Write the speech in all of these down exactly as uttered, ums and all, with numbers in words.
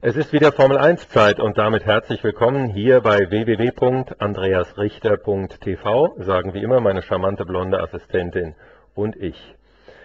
Es ist wieder Formel eins Zeit und damit herzlich willkommen hier bei w w w punkt andreas richter punkt t v, sagen wie immer meine charmante blonde Assistentin und ich.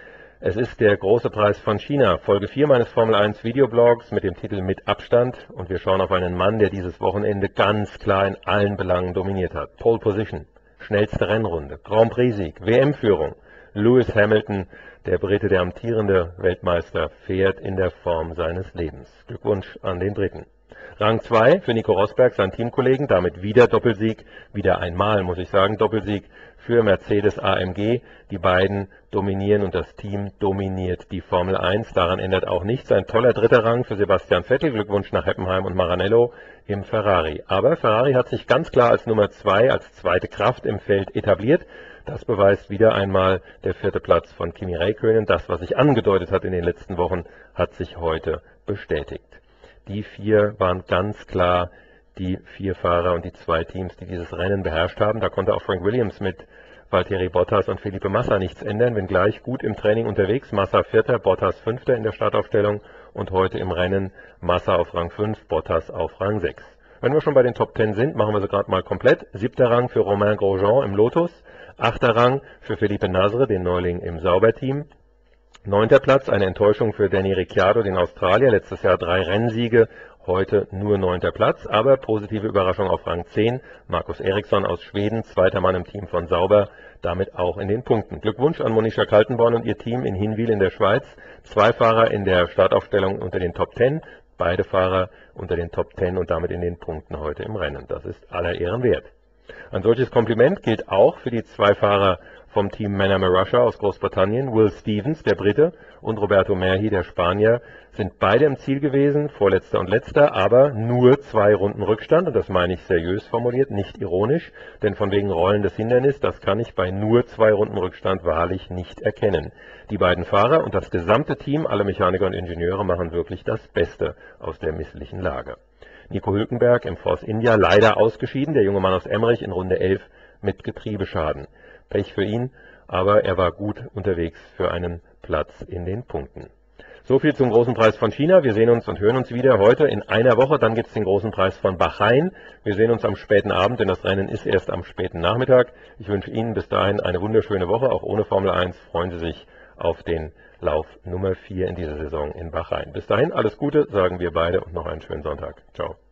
Es ist der große Preis von China, Folge vier meines Formel eins Videoblogs mit dem Titel Mit Abstand, und wir schauen auf einen Mann, der dieses Wochenende ganz klar in allen Belangen dominiert hat. Pole Position, schnellste Rennrunde, Grand Prix-Sieg, W M-Führung. Lewis Hamilton, der Brite, der amtierende Weltmeister, fährt in der Form seines Lebens. Glückwunsch an den Briten. Rang zwei für Nico Rosberg, sein Teamkollegen, damit wieder Doppelsieg, wieder einmal, muss ich sagen, Doppelsieg für Mercedes A M G. Die beiden dominieren und das Team dominiert die Formel eins. Daran ändert auch nichts. Ein toller dritter Rang für Sebastian Vettel. Glückwunsch nach Heppenheim und Maranello im Ferrari. Aber Ferrari hat sich ganz klar als Nummer zwei, als zweite Kraft im Feld etabliert. Das beweist wieder einmal der vierte Platz von Kimi Räikkönen. Das, was sich angedeutet hat in den letzten Wochen, hat sich heute bestätigt. Die vier waren ganz klar die vier Fahrer und die zwei Teams, die dieses Rennen beherrscht haben. Da konnte auch Frank Williams mit Valtteri Bottas und Felipe Massa nichts ändern, wenngleich gut im Training unterwegs. Massa Vierter, Bottas Fünfter in der Startaufstellung und heute im Rennen Massa auf Rang fünf, Bottas auf Rang sechs. Wenn wir schon bei den Top Ten sind, machen wir sie gerade mal komplett. Siebter Rang für Romain Grosjean im Lotus, achter Rang für Felipe Nasr, den Neuling im Sauberteam. Neunter Platz, eine Enttäuschung für Danny Ricciardo, den Australier, letztes Jahr drei Rennsiege, heute nur neunter Platz, aber positive Überraschung auf Rang zehn, Markus Eriksson aus Schweden, zweiter Mann im Team von Sauber, damit auch in den Punkten. Glückwunsch an Monisha Kaltenborn und ihr Team in Hinwil in der Schweiz, zwei Fahrer in der Startaufstellung unter den Top Ten, beide Fahrer unter den Top Ten und damit in den Punkten heute im Rennen. Das ist aller Ehren wert. Ein solches Kompliment gilt auch für die zwei Fahrer vom Team Manama Russia aus Großbritannien. Will Stevens, der Brite, und Roberto Merhi, der Spanier, sind beide im Ziel gewesen, vorletzter und letzter, aber nur zwei Runden Rückstand, und das meine ich seriös formuliert, nicht ironisch, denn von wegen rollendes Hindernis, das kann ich bei nur zwei Runden Rückstand wahrlich nicht erkennen. Die beiden Fahrer und das gesamte Team, alle Mechaniker und Ingenieure, machen wirklich das Beste aus der misslichen Lage. Nico Hülkenberg im Force India leider ausgeschieden, der junge Mann aus Emmerich in Runde elf mit Getriebeschaden. Pech für ihn, aber er war gut unterwegs für einen Platz in den Punkten. So viel zum großen Preis von China. Wir sehen uns und hören uns wieder heute in einer Woche. Dann gibt es den großen Preis von Bahrain. Wir sehen uns am späten Abend, denn das Rennen ist erst am späten Nachmittag. Ich wünsche Ihnen bis dahin eine wunderschöne Woche. Auch ohne Formel eins freuen Sie sich auf den Lauf Nummer vier in dieser Saison in Bahrain. Bis dahin alles Gute, sagen wir beide, und noch einen schönen Sonntag. Ciao.